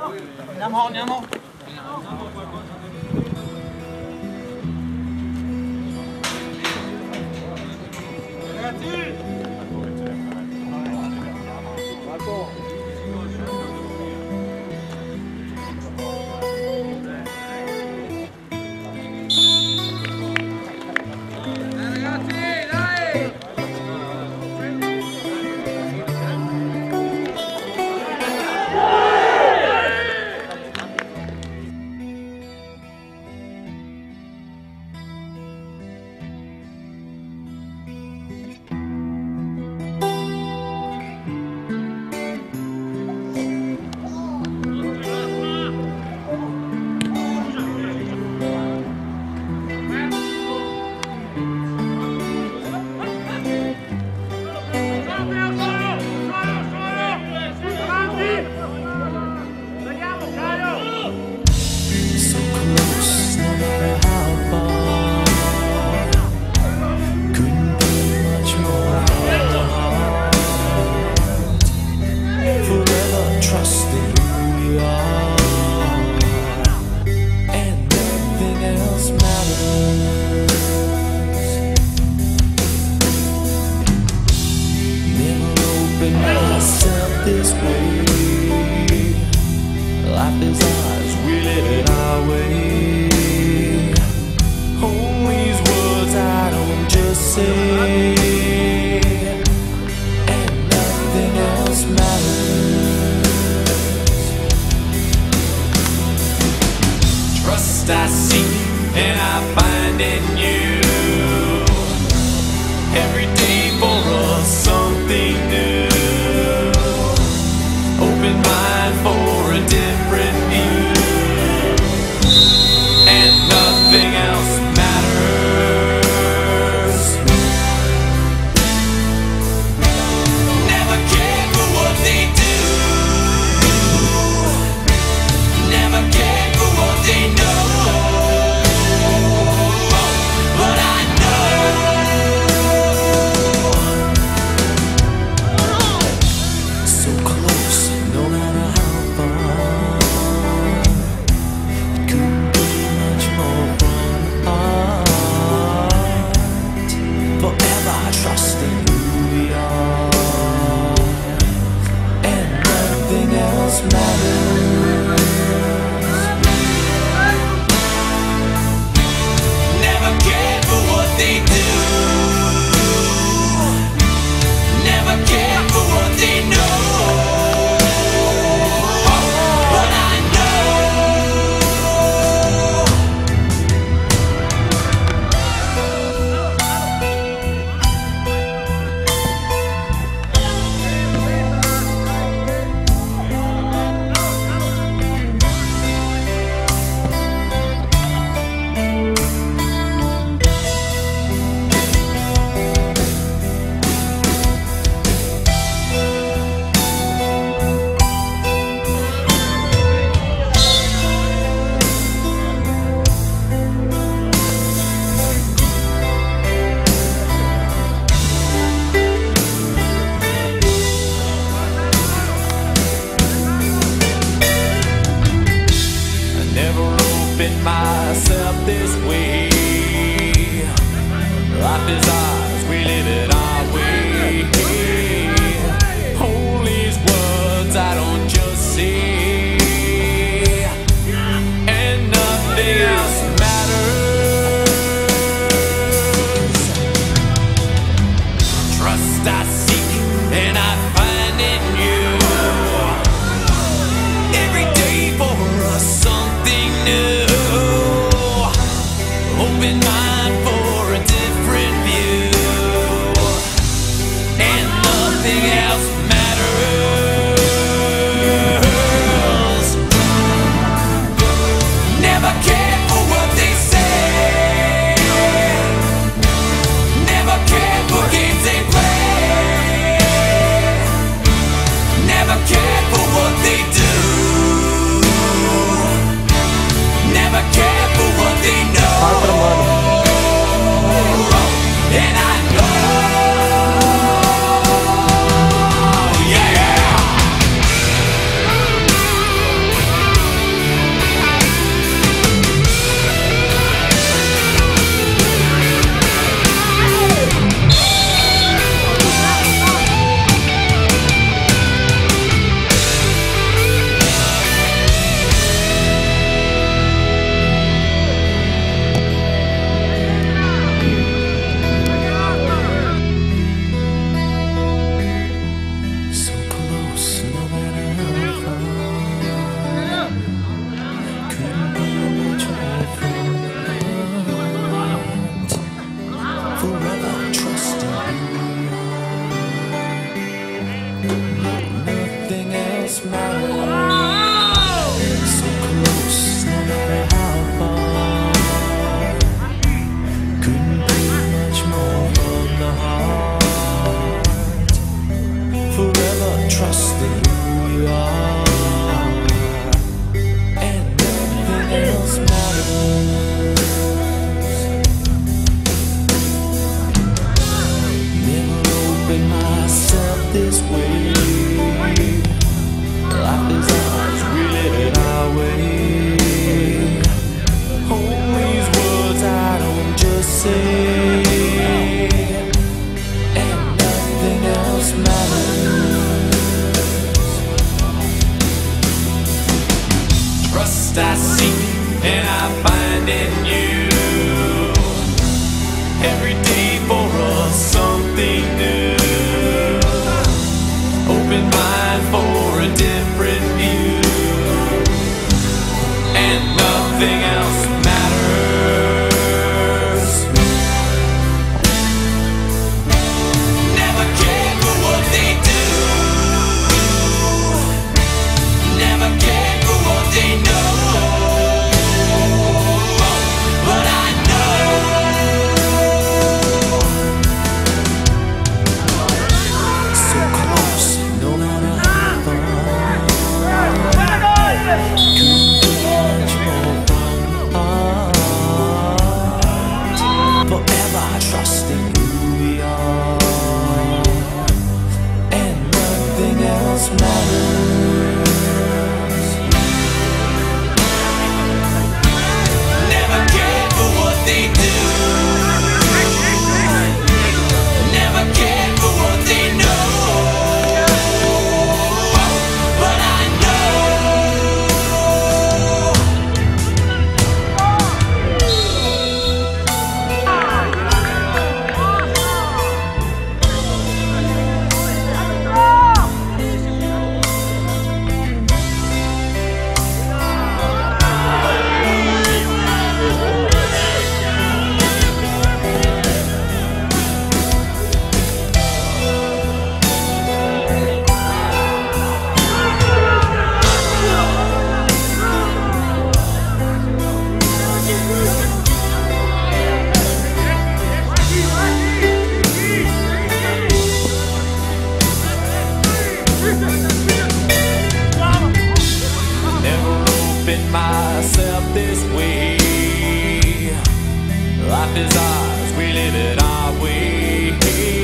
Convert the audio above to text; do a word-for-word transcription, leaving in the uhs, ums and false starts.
Andiamo, andiamo. Ragazzi! Marco! This way, life is ours, we live it our way. Hold these words I don't just say, and nothing else matters. Trust I seek and I find in you. Every day for us something new. Open mind for a different view, and nothing else matters. Never cared for what they do, never cared for what they know, but I know so close. No matter how far, couldn't be much more from apart. Forever trusting who we are, and nothing else matters. Never cared for what they do, never cared for what they know. Myself this way. Life is ours, we live it our way. Hold these words I don't just say, and nothing else matters. Trust I seek and I find in you. Every day for us something new. Open mind for a different view, and Nothing else matters. So close, no matter how far. Couldn't be much more from the heart. Forever trusting who we are, and nothing else matters. Never opened myself this way. Life is ours, we live it our way. Hold these words I don't just say, and nothing else matters. Trust I seek and I find in you. Every day for us something new. Open mind for a different view, and nothing else matters. Never cared for what they do, never cared for what they know, but I know so close, no matter how far. Couldn't be much more from the heart. Forever trusting who we are, and nothing else matters. Never cared for what they do, never cared for what they know, but I know never opened myself this way. Life is ours, we live it our way.